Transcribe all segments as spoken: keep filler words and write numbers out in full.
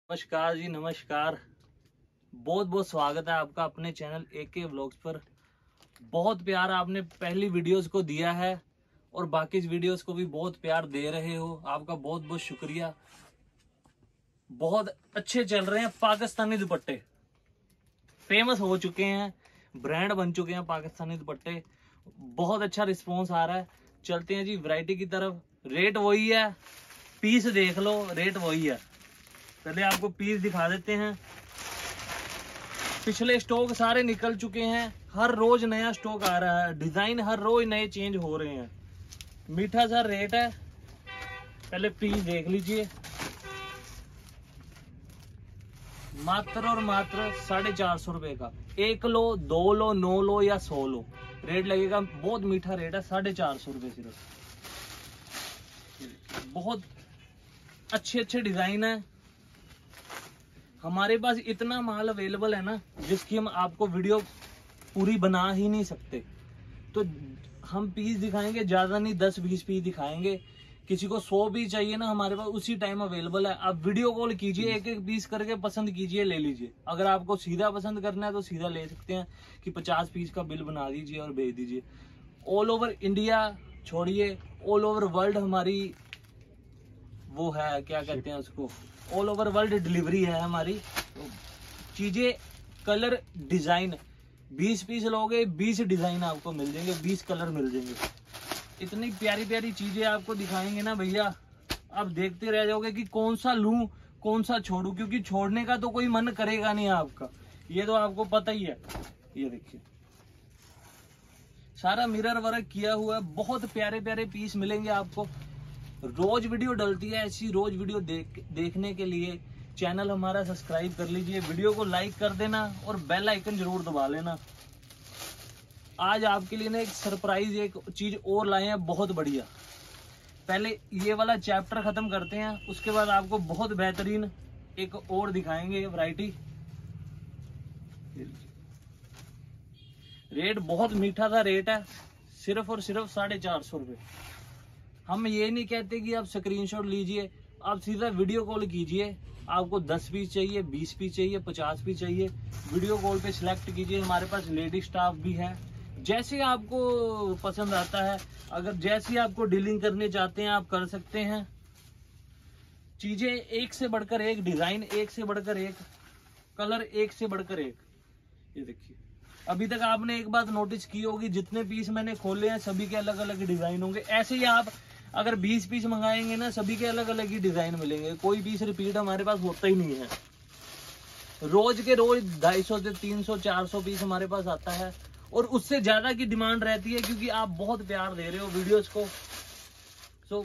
नमस्कार जी, नमस्कार। बहुत बहुत स्वागत है आपका अपने चैनल एके व्लॉग्स पर। बहुत प्यार आपने पहली वीडियोस को दिया है और बाकी वीडियोस को भी बहुत प्यार दे रहे हो। आपका बहुत बहुत शुक्रिया। बहुत अच्छे चल रहे हैं पाकिस्तानी दुपट्टे, फेमस हो चुके हैं, ब्रांड बन चुके हैं पाकिस्तानी दुपट्टे। बहुत अच्छा रिस्पॉन्स आ रहा है। चलते हैं जी वैरायटी की तरफ। रेट वही है, पीस देख लो, रेट वही है। पहले आपको पीस दिखा देते हैं। पिछले स्टॉक सारे निकल चुके हैं, हर रोज नया स्टॉक आ रहा है, डिजाइन हर रोज नए चेंज हो रहे हैं। मीठा सा रेट है, पहले पीस देख लीजिए। मात्र और मात्र साढ़े चार सौ रुपए का। एक लो, दो लो, नौ लो या सौ लो, रेट लगेगा। बहुत मीठा रेट है, साढ़े चार सौ रुपए सिर्फ। बहुत अच्छे अच्छे डिजाइन है हमारे पास। इतना माल अवेलेबल है ना, जिसकी हम आपको वीडियो पूरी बना ही नहीं सकते। तो हम पीस दिखाएंगे, ज्यादा नहीं, दस बीस पीस दिखाएंगे। किसी को सौ पीस चाहिए ना, हमारे पास उसी टाइम अवेलेबल है। आप वीडियो कॉल कीजिए, एक एक पीस करके पसंद कीजिए, ले लीजिए। अगर आपको सीधा पसंद करना है तो सीधा ले सकते हैं कि पचास पीस का बिल बना दीजिए और भेज दीजिए। ऑल ओवर इंडिया छोड़िए, ऑल ओवर वर्ल्ड हमारी वो है, क्या कहते हैं उसको, ऑल ओवर वर्ल्ड डिलीवरी है हमारी। तो चीजें, कलर, डिजाइन, बीस पीस लोगे बीस डिजाइन आपको मिल जाएंगे, बीस कलर मिल जाएंगे। इतनी प्यारी प्यारी चीजें आपको दिखाएंगे ना भैया, आप देखते रह जाओगे कि कौन सा लूं कौन सा छोड़ू, क्योंकि छोड़ने का तो कोई मन करेगा नहीं आपका, ये तो आपको पता ही है। ये देखिए, सारा मिरर वर्क किया हुआ है। बहुत प्यारे प्यारे पीस मिलेंगे आपको। रोज वीडियो डलती है, ऐसी रोज वीडियो देख देखने के लिए चैनल हमारा सब्सक्राइब कर लीजिए, वीडियो को लाइक कर देना और बेल आइकन जरूर दबा लेना। आज आपके लिए ना एक सरप्राइज, एक चीज और लाए हैं, बहुत बढ़िया। पहले ये वाला चैप्टर खत्म करते हैं, उसके बाद आपको बहुत बेहतरीन एक और दिखाएंगे वैरायटी। रेट बहुत मीठा सा रेट है, सिर्फ और सिर्फ साढ़े चार सौ रुपये। हम ये नहीं कहते कि आप स्क्रीनशॉट लीजिए, आप सीधा वीडियो कॉल कीजिए। आपको दस पीस चाहिए, बीस पीस चाहिए, पचास पीस चाहिए, वीडियो कॉल पे सिलेक्ट कीजिए। हमारे पास लेडी स्टाफ भी है, जैसे आपको पसंद आता है। अगर जैसी आपको डीलिंग करने चाहते हैं आप कर सकते हैं। चीजें एक से बढ़कर एक, डिजाइन एक से बढ़कर एक, कलर एक से बढ़कर एक। ये देखिए, अभी तक आपने एक बात नोटिस की होगी, जितने पीस मैंने खोले हैं सभी के अलग अलग डिजाइन होंगे। ऐसे ही आप अगर बीस पीस मंगाएंगे ना, सभी के अलग अलग ही डिजाइन मिलेंगे। कोई पीस रिपीट हमारे पास होता ही नहीं है। रोज के रोज ढाई सौ से तीन सौ चार सौ पीस हमारे पास आता है, और उससे ज्यादा की डिमांड रहती है, क्योंकि आप बहुत प्यार दे रहे हो वीडियोस को। सो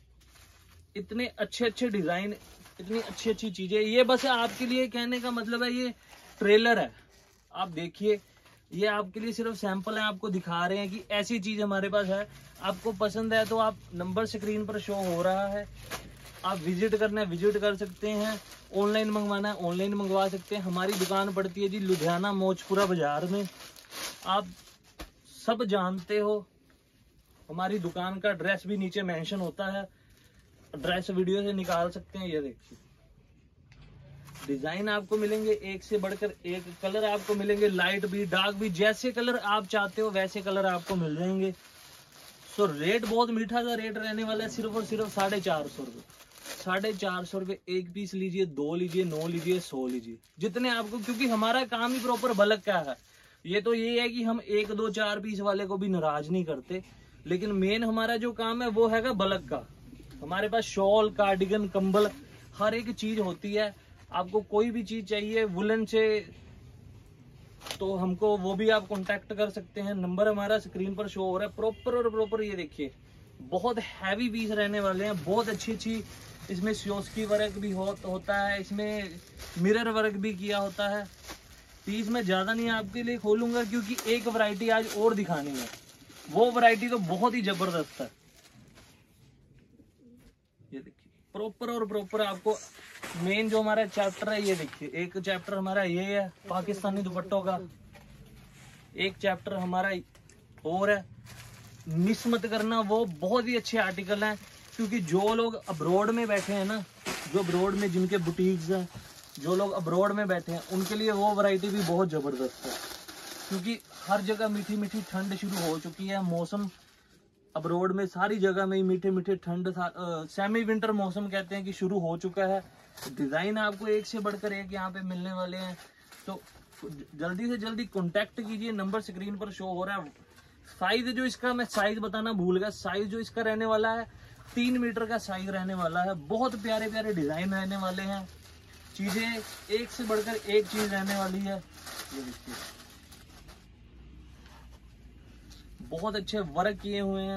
इतने अच्छे अच्छे डिजाइन, इतनी अच्छी अच्छी चीजें। ये बस आपके लिए कहने का मतलब है, ये ट्रेलर है। आप देखिए, ये आपके लिए सिर्फ सैंपल है, आपको दिखा रहे हैं कि ऐसी चीज हमारे पास है। आपको पसंद है तो आप, नंबर स्क्रीन पर शो हो रहा है, आप विजिट करना है विजिट कर सकते हैं, ऑनलाइन मंगवाना है ऑनलाइन मंगवा सकते हैं। हमारी दुकान पड़ती है जी लुधियाना मोचपुरा बाजार में, आप सब जानते हो। हमारी दुकान का एड्रेस भी नीचे मेंशन होता है, एड्रेस वीडियो से निकाल सकते हैं। ये देखिए, डिजाइन आपको मिलेंगे एक से बढ़कर एक, कलर आपको मिलेंगे लाइट भी डार्क भी, जैसे कलर आप चाहते हो वैसे कलर आपको मिल जाएंगे। सो रेट बहुत मीठा सा रेट रहने वाला है, सिर्फ और सिर्फ साढ़े चार सौ रुपये। साढ़े चार सौ रुपये एक पीस लीजिए, दो लीजिए, नौ लीजिए, सौ लीजिए, जितने आपको, क्योंकि हमारा काम ही प्रॉपर बल्क का है। ये तो ये है कि हम एक दो चार पीस वाले को भी नाराज नहीं करते, लेकिन मेन हमारा जो काम है वो हैगा बल्क का। हमारे पास शॉल, कार्डिगन, कंबल, हर एक चीज होती है। आपको कोई भी चीज चाहिए वुलन से, तो हमको वो भी आप कांटेक्ट कर सकते हैं। नंबर हमारा स्क्रीन पर शो हो रहा है, प्रॉपर और प्रॉपर। ये देखिए, बहुत हैवी पीस रहने वाले हैं, बहुत अच्छी अच्छी। इसमें सियोस्की वर्क भी हो, होता है, इसमें मिरर वर्क भी किया होता है। पीस में ज्यादा नहीं आपके लिए खोलूंगा, क्योंकि एक वैरायटी आज और दिखानी है, वो वैरायटी तो बहुत ही जबरदस्त है। ये देखिए, प्रॉपर और प्रॉपर आपको मेन जो हमारा चैप्टर है, ये देखिए, एक चैप्टर हमारा ये है पाकिस्तानी दुपट्टों का, एक चैप्टर हमारा और है मिस मत करना। वो बहुत ही अच्छे आर्टिकल हैं, क्योंकि जो लोग अब्रॉड में बैठे हैं ना, जो अब्रॉड में जिनके बुटीक्स हैं, जो लोग अब्रॉड में बैठे हैं उनके लिए वो वैरायटी भी बहुत ज़बरदस्त है, क्योंकि हर जगह मीठी मीठी ठंड शुरू हो चुकी है। मौसम अब्रॉड में सारी जगह में मीठे मीठे ठंड, सेमी विंटर मौसम कहते हैं कि शुरू हो चुका है। डिज़ाइन आपको एक से बढ़कर एक यहाँ पे मिलने वाले हैं, तो जल्दी से जल्दी कॉन्टैक्ट कीजिए, नंबर स्क्रीन पर शो हो रहा है। साइज जो इसका, मैं साइज बताना भूल गया, साइज जो इसका रहने वाला है तीन मीटर का साइज रहने वाला है। बहुत प्यारे प्यारे डिजाइन रहने वाले हैं, चीजें एक से बढ़कर एक चीज रहने वाली है। ये देखिए बहुत अच्छे वर्क किए हुए हैं।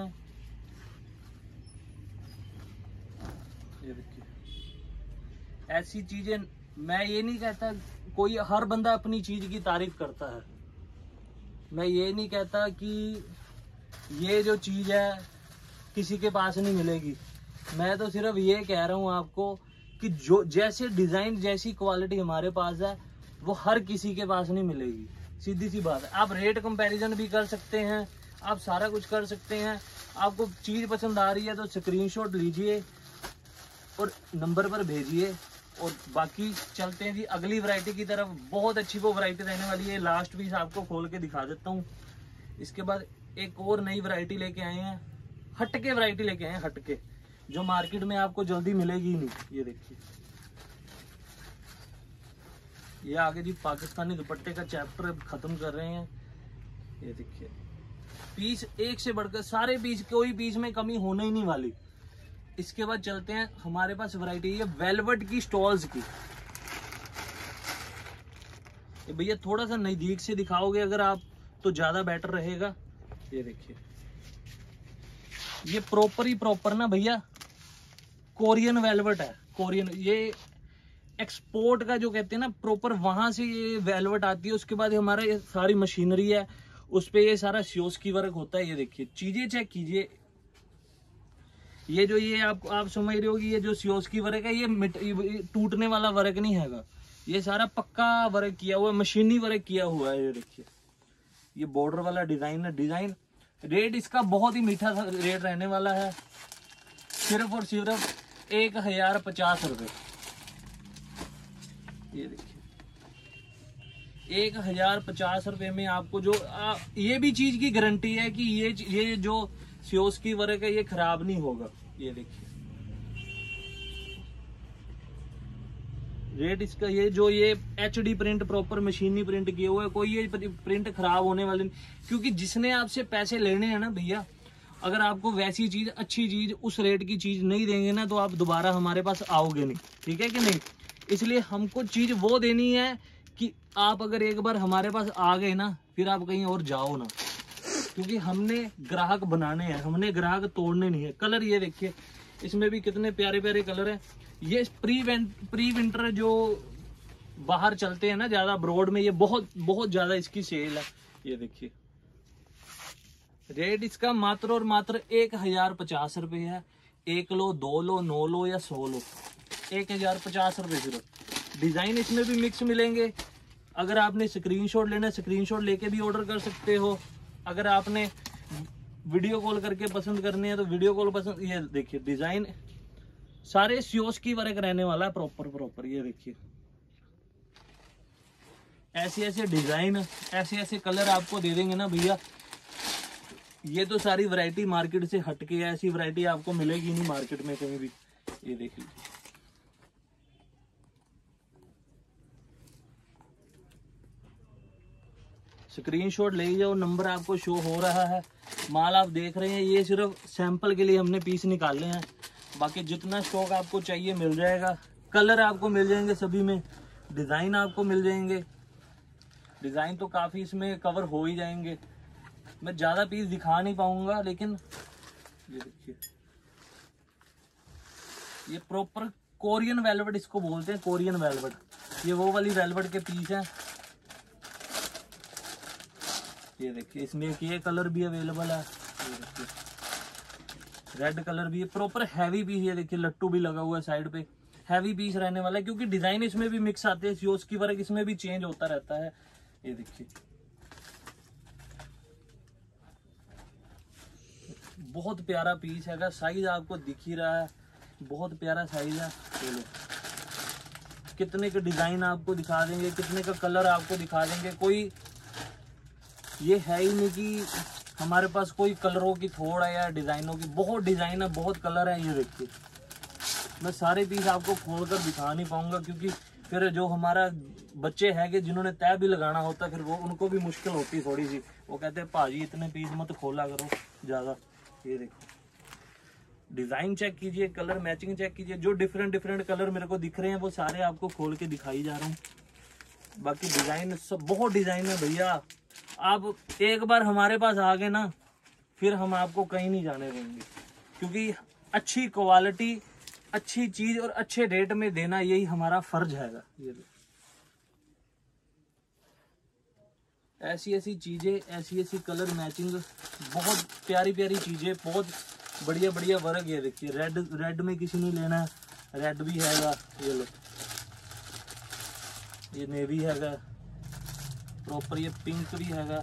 ये देखिए ऐसी चीजें, मैं ये नहीं कहता, कोई हर बंदा अपनी चीज की तारीफ करता है। मैं ये नहीं कहता कि ये जो चीज है किसी के पास नहीं मिलेगी। मैं तो सिर्फ ये कह रहा हूँ आपको कि जो जैसे डिजाइन, जैसी क्वालिटी हमारे पास है वो हर किसी के पास नहीं मिलेगी। सीधी सी बात है। आप रेट कंपैरिजन भी कर सकते हैं, आप सारा कुछ कर सकते हैं। आपको चीज पसंद आ रही है तो स्क्रीनशॉट लीजिए और नंबर पर भेजिए। और बाकी चलते हैं जी अगली वैरायटी की तरफ। बहुत अच्छी वो वैरायटी रहने वाली है। लास्ट पीस आपको खोल के दिखा देता हूँ। इसके बाद एक और नई वैरायटी लेके आए हैं, हटके वैरायटी लेके आए हैं, हटके, जो मार्केट में आपको जल्दी मिलेगी ही नहीं। ये देखिए ये आगे जी पाकिस्तानी दुपट्टे का चैप्टर खत्म कर रहे हैं। ये देखिए पीस एक से बढ़कर सारे पीस, कोई पीस में कमी होने ही नहीं वाली। इसके बाद चलते हैं, हमारे पास वैरायटी है वेलवेट की स्टॉल्स की। भैया थोड़ा सा नजदीक से दिखाओगे अगर आप तो ज्यादा बेटर रहेगा। ये देखिए ये प्रॉपर ही प्रॉपर ना भैया कोरियन वेलवेट है। कोरियन, ये एक्सपोर्ट का जो कहते हैं ना, प्रॉपर वहां से ये वेलवेट आती है। उसके बाद हमारा ये सारी मशीनरी है, उस पे ये सारा सियोस की वर्क होता है। ये देखिए चीजें चेक कीजिए। ये जो ये आप आप समझ रहे हो कि ये जो सियोस की वर्क है ये टूटने वाला वर्क नहीं हैगा। ये सारा पक्का वर्क किया हुआ है, मशीनी वर्क किया हुआ है। ये देखिए ये बॉर्डर वाला डिजाइन है। डिजाइन रेट इसका बहुत ही मीठा रेट रहने वाला है, सिर्फ और सिर्फ एक हजार पचास रुपए। ये देखिए एक हजार पचास रुपए में आपको जो आ, ये भी चीज की गारंटी है कि ये ये जो सियोस की वर्क है ये खराब नहीं होगा। ये देखिए रेट इसका, ये जो ये एच डी प्रिंट प्रॉपर मशीनी प्रिंट किए हुए है, कोई ये प्रिंट खराब होने वाले नहीं। क्योंकि जिसने आपसे पैसे लेने हैं ना भैया, अगर आपको वैसी चीज, अच्छी चीज, उस रेट की चीज नहीं देंगे ना तो आप दोबारा हमारे पास आओगे नहीं। ठीक है कि नहीं? इसलिए हमको चीज वो देनी है कि आप अगर एक बार हमारे पास आ गए ना फिर आप कहीं और जाओ ना, क्योंकि हमने ग्राहक बनाने हैं, हमने ग्राहक तोड़ने नहीं है। कलर ये देखिए इसमें भी कितने प्यारे प्यारे कलर हैं। ये प्री प्री विंटर जो बाहर चलते हैं ना ज्यादा ब्रॉड में, ये बहुत बहुत ज्यादा इसकी सेल है। ये देखिए रेट इसका मात्र और मात्र एक हजार पचास रुपए है। एक लो, दो लो, नौ लो या सौ लो, एक हजार पचास रुपए सिर्फ। डिजाइन इसमें भी मिक्स मिलेंगे। अगर आपने स्क्रीनशॉट लेना है स्क्रीनशॉट लेके भी ऑर्डर कर सकते हो। अगर आपने वीडियो कॉल करके पसंद करनी है तो वीडियो कॉल पसंद। ये देखिए डिजाइन सारे सियोस की वर्क रहने वाला है प्रॉपर प्रॉपर। ये देखिए ऐसे ऐसे डिजाइन, ऐसे ऐसे कलर आपको दे देंगे ना भैया। ये तो सारी वैरायटी मार्केट से हटके है, ऐसी वैरायटी आपको मिलेगी नहीं मार्केट में कहीं भी। ये देख लीजिए स्क्रीनशॉट ले जाओ, नंबर आपको शो हो रहा है। माल आप देख रहे हैं, ये सिर्फ सैंपल के लिए हमने पीस निकाले हैं। बाकी जितना स्टॉक आपको चाहिए मिल जाएगा। कलर आपको मिल जाएंगे सभी में, डिजाइन आपको मिल जाएंगे। डिजाइन तो काफी इसमें कवर हो ही जाएंगे। मैं ज्यादा पीस दिखा नहीं पाऊंगा, लेकिन ये देखिए ये प्रॉपर कोरियन वेलवेट इसको बोलते हैं, कोरियन वेलवेट। ये वो वाली वेलवेट के पीस हैं। ये देखिए इसमें एक ये कलर भी अवेलेबल है। ये देखिए रेड कलर भी है, प्रॉपर हैवी पीस। ये देखिए लट्टू भी लगा हुआ है साइड पे, हैवी पीस रहने वाला है। क्योंकि डिजाइन इसमें भी मिक्स आते हैं, सियोस की वर्क इसमें भी चेंज होता रहता है। ये देखिए बहुत प्यारा पीस है। साइज आपको दिख ही रहा है, बहुत प्यारा साइज है। चलो कितने का डिजाइन आपको दिखा देंगे, कितने का कलर आपको दिखा देंगे। कोई ये है ही नहीं कि हमारे पास कोई कलरों की थोड़ है या डिजाइनों की, बहुत डिजाइन है, बहुत कलर है। ये देखिए मैं सारे पीस आपको खोल कर दिखा नहीं पाऊंगा, क्योंकि फिर जो हमारा बच्चे हैं कि जिन्होंने तय भी लगाना होता, फिर वो उनको भी मुश्किल होती थोड़ी सी। वो कहते हैं भाजी इतने पीस मत खोला करो ज्यादा। ये देखो डिजाइन चेक कीजिए, कलर मैचिंग चेक कीजिए। जो डिफरेंट डिफरेंट कलर मेरे को दिख रहे हैं वो सारे आपको खोल के दिखाई जा रहा हूँ। बाकी डिजाइन सब बहुत डिजाइन है भैया। आप एक बार हमारे पास आ गए ना, फिर हम आपको कहीं नहीं जाने देंगे, क्योंकि अच्छी क्वालिटी, अच्छी चीज और अच्छे रेट में देना यही हमारा फर्ज है। ये ऐसी ऐसी चीजें, ऐसी ऐसी कलर मैचिंग, बहुत प्यारी प्यारी चीजें, बहुत बढ़िया बढ़िया वर्क। ये देखिए रेड, रेड में किसी ने लेना है, रेड भी हैगा। ये लो ये नेवी हैगा प्रॉपर, ये पिंक भी हैगा।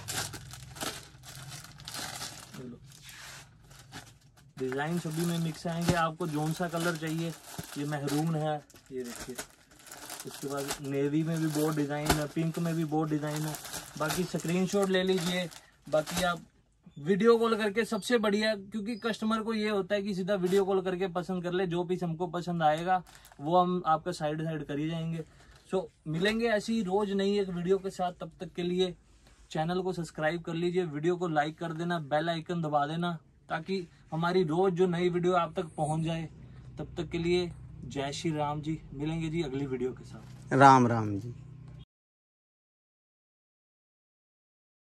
ये लो डिजाइन सभी में मिक्स आएंगे। आपको जोन सा कलर चाहिए, ये महरून है, ये देखिए। उसके बाद नेवी में भी बहुत डिजाइन है, पिंक में भी बहुत डिजाइन है। बाकी स्क्रीनशॉट ले लीजिए। बाकी आप वीडियो कॉल करके सबसे बढ़िया, क्योंकि कस्टमर को ये होता है कि सीधा वीडियो कॉल करके पसंद कर ले। जो पीस हमको पसंद आएगा वो हम आपका साइड साइड कर ही जाएंगे। सो मिलेंगे ऐसी रोज नई एक वीडियो के साथ। तब तक के लिए चैनल को सब्सक्राइब कर लीजिए, वीडियो को लाइक कर देना, बेल आइकन दबा देना, ताकि हमारी रोज जो नई वीडियो आप तक पहुंच जाए। तब तक के लिए जय श्री राम जी। मिलेंगे जी अगली वीडियो के साथ। राम राम जी।